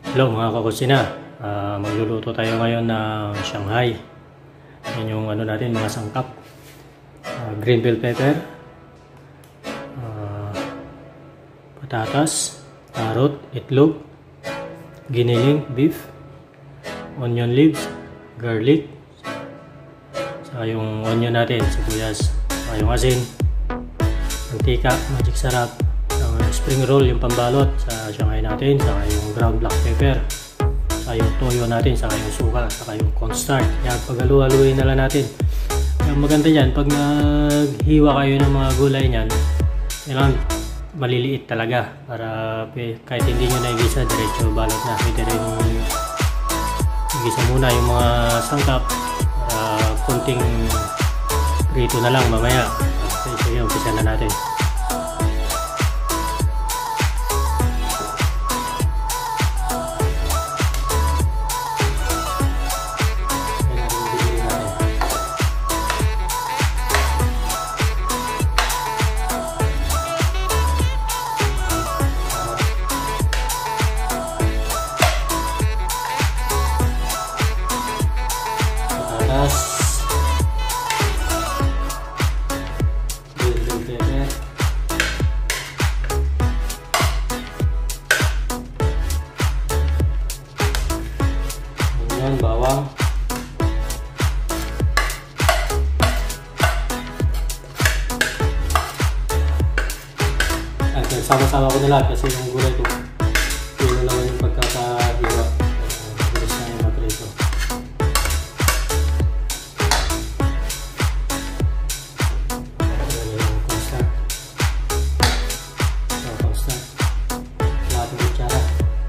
Hello mga kakusina, magluluto tayo ngayon ng Shanghai. Yan yung ano natin, mga sangkap. Green bell pepper, patatas, carrot, itlog, giniling, beef, onion leaves, garlic, saka yung onion natin, sibuyas, saka yung asin, mantika, magic sarap, spring roll yung pambalot sa Shanghai natin, saka yung ground black pepper, saka yung toyo natin, saka yung suka, saka yung cornstarch. Yan, pag-halu-haluin na lang natin. Ang maganda dyan, pag naghiwa kayo ng mga gulay nyan, kailangan maliliit talaga para kahit hindi nyo naigisa, diretso balot na. Pwede rin igisa muna yung mga sangkap para konting prito na lang mamaya. So yun, umpisa na natin. Bawang, sama-sama ko na lahat kasi yung gulay ko yun naman yung pagkakahiwa. Bilis na yung maprito. Yung cornstarch, lahat ng kutsara.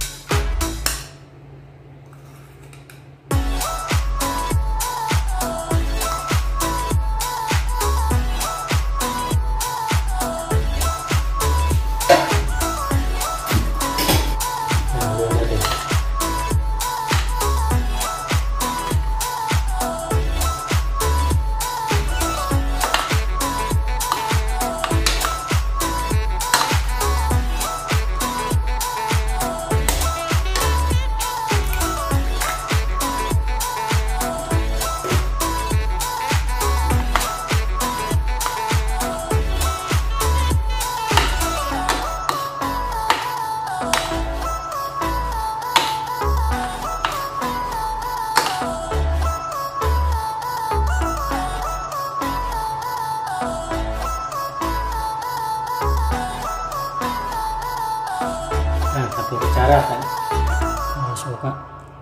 Satu kutsara kan, suka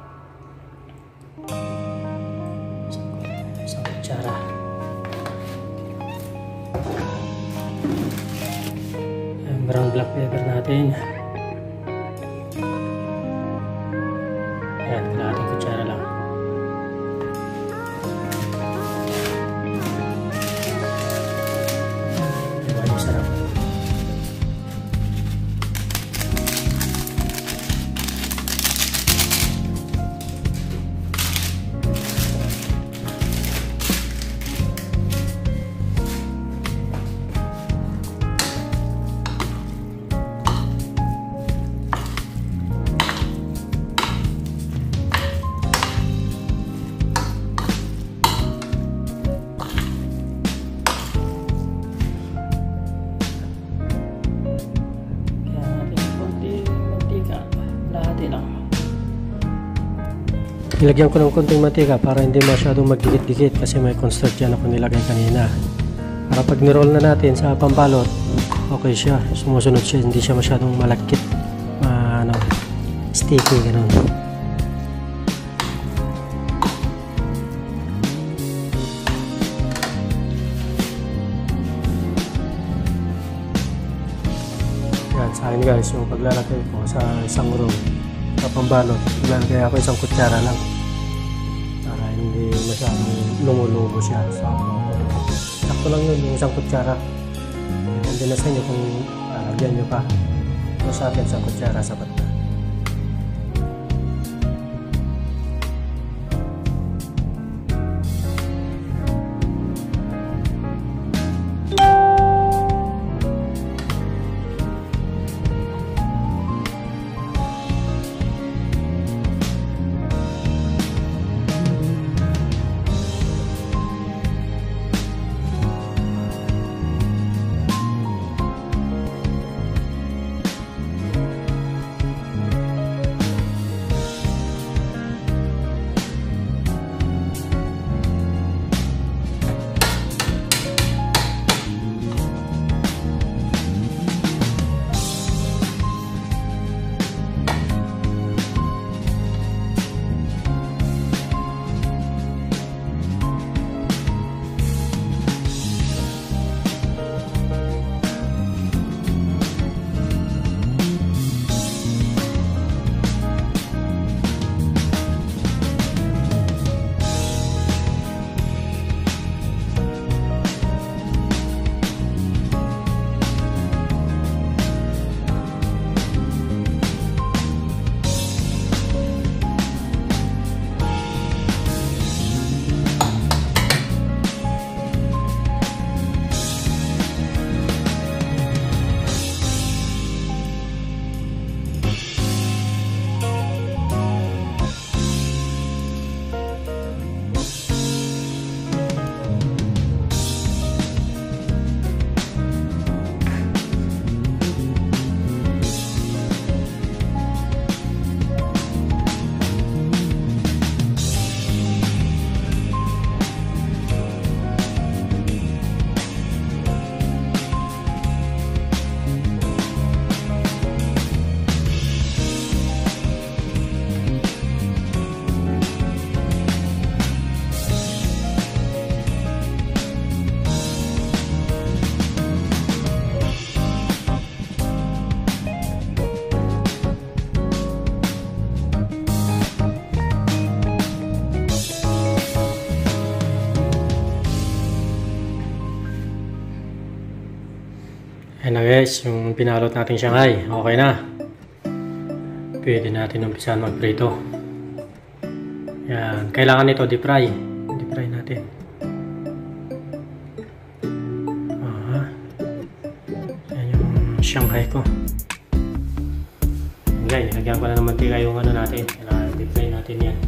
satu kutsara. Yang brown black pepper natin, yan, kalahating kutsara lang. Magic sarap. Nilagyan ko ng konting mantika para hindi masyadong magdikit-dikit kasi may cornstarch dyan ako nilagay kanina. Para pag niroll na natin sa pambalot, okay siya. Sumusunod siya, hindi siya masyadong malagkit. Sticky, ganun. Yan, sa akin guys, yung paglalagay ko sa isang roll sa pambalot, lalagay ako isang kutsara lang para hindi masyadong lumulubo siya. So, sakto lang yun, yung isang kutsara. Hindi na sa inyo kung lalagyan nyo pa. So, sa akin, isang kutsara sapat na. guys, yung pinalot nating Shanghai, okay na. Pwede natin umpisahan magprito. Yan, kailangan nito deep fry. Deep fry natin. Yan yung Shanghai ko. Guys, nilagyan ko na ng mantika yung ano natin. Kailangan deep fry natin yan.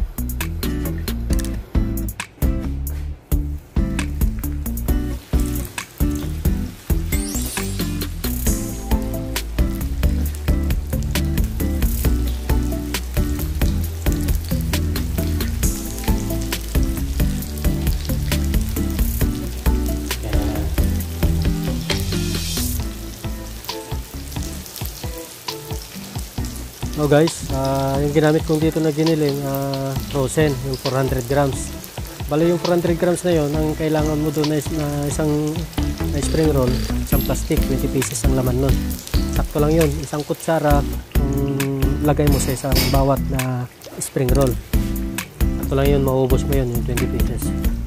So guys, yung ginamit kong dito na giniling, frozen, yung 400 grams. Bali yung 400 grams na yon, ang kailangan mo doon na isang spring roll, isang plastic, 20 pieces ang laman nun. Sakto lang yun, isang kutsara, lagay mo sa isang bawat na spring roll. Sakto lang yun, maubos mo yun, yung 20 pieces.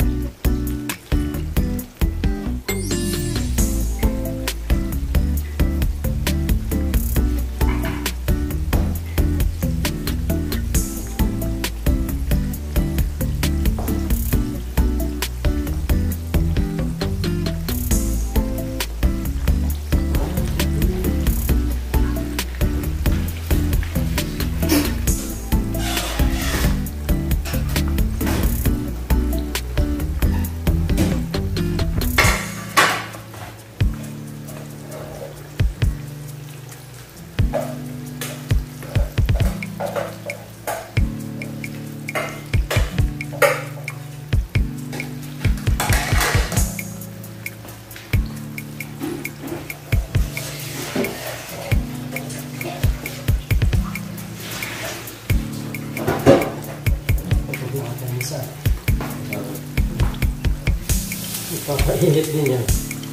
Ipakainit din yan.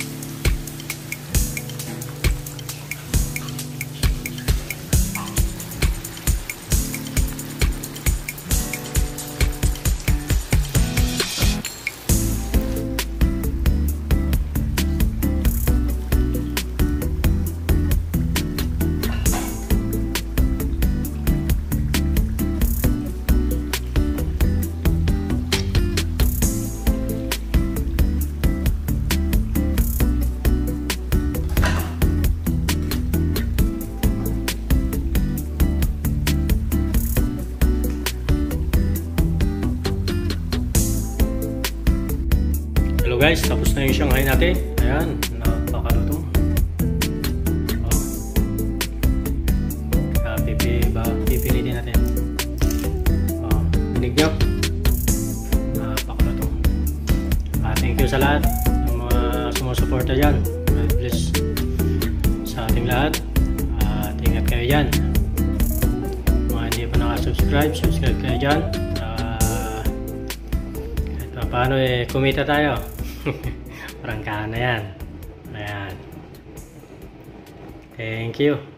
Guys, tapos na yung Shanghai natin. Ayan, napakalutong. Pipilitin natin. Binig nyo. Napakalutong. Thank you sa lahat ng mga sumusuporta dyan. God bless sa ating lahat. Ingat kayo dyan. Mga hindi pa nakasubscribe, subscribe kayo dyan. Paano kumita tayo? Prangkahan na yan. Ayan. Thank you.